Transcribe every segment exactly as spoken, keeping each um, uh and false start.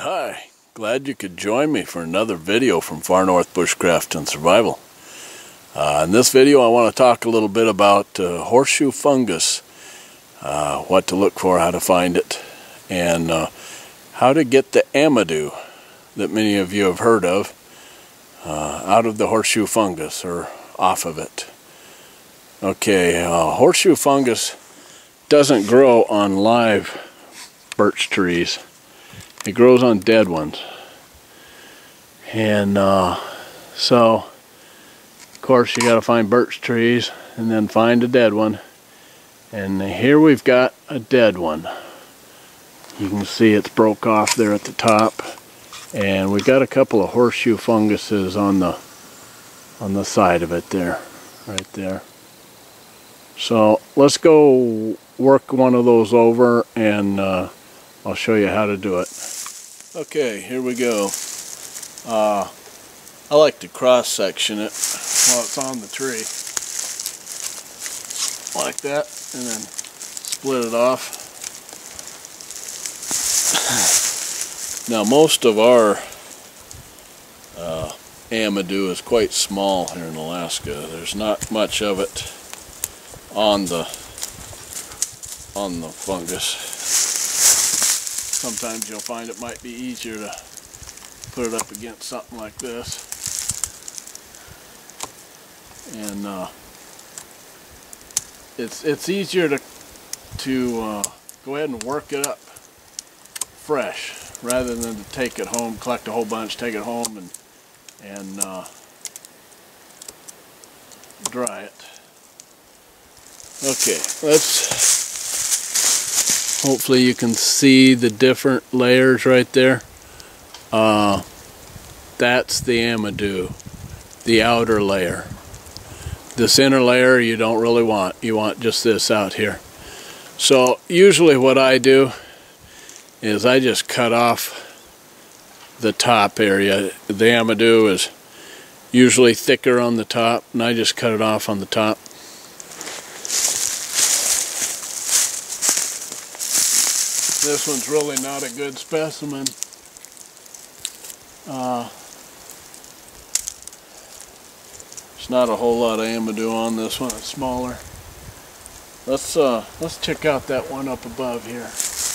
Hi, glad you could join me for another video from Far North Bushcraft and Survival. Uh, in this video I want to talk a little bit about uh, horseshoe fungus, uh, what to look for, how to find it, and uh, how to get the Amadou that many of you have heard of uh, out of the horseshoe fungus or off of it. Okay, uh, horseshoe fungus doesn't grow on live birch trees. It grows on dead ones. And uh, so, of course, you got to find birch trees and then find a dead one. And here we've got a dead one. You can see it's broke off there at the top. And we got a couple of horseshoe funguses on the on the side of it there, right there. So let's go work one of those over and uh, I'll show you how to do it. Okay, here we go. Uh, I like to cross section it while it's on the tree. Like that, and then split it off. Now most of our uh, Amadou is quite small here in Alaska. There's not much of it on the on the fungus. Sometimes you'll find it might be easier to put it up against something like this. And uh, it's it's easier to to uh, go ahead and work it up fresh rather than to take it home, collect a whole bunch, take it home and and uh, dry it. Okay, let's. Hopefully you can see the different layers right there. Uh, that's the Amadou, the outer layer. This inner layer you don't really want. You want just this out here. So usually what I do is I just cut off the top area. The Amadou is usually thicker on the top, and I just cut it off on the top. This one's really not a good specimen. Uh, there's not a whole lot of Amadou on this one. It's smaller. Let's uh, let's check out that one up above here.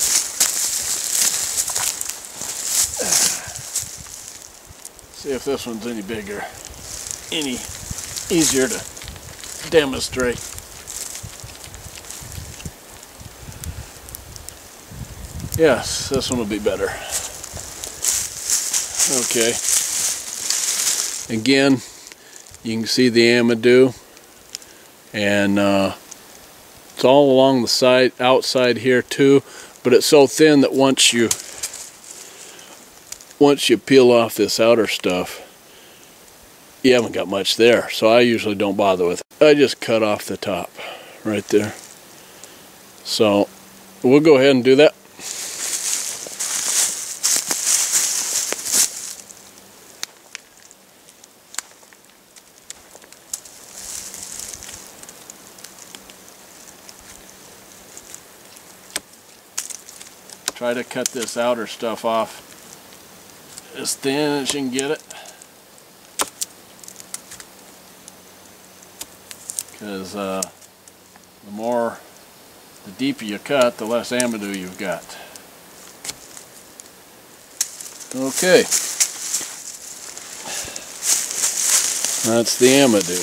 See if this one's any bigger, any easier to demonstrate. Yes, this one will be better. Okay. Again, you can see the Amadou, and uh, it's all along the side, outside here too. But it's so thin that once you once you peel off this outer stuff, you haven't got much there. So I usually don't bother with it. I just cut off the top right there. So we'll go ahead and do that. Try to cut this outer stuff off as thin as you can get it, because uh, the more, the deeper you cut, the less Amadou you've got. Okay, that's the Amadou.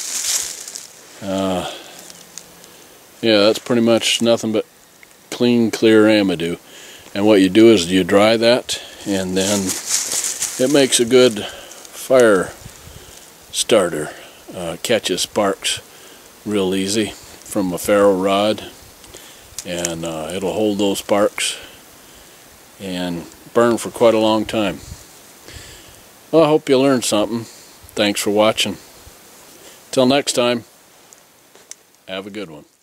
Uh, yeah, that's pretty much nothing but clean, clear Amadou. And what you do is you dry that, and then it makes a good fire starter. Uh, catches sparks real easy from a ferro rod, and uh, it'll hold those sparks and burn for quite a long time. Well, I hope you learned something. Thanks for watching. Till next time, have a good one.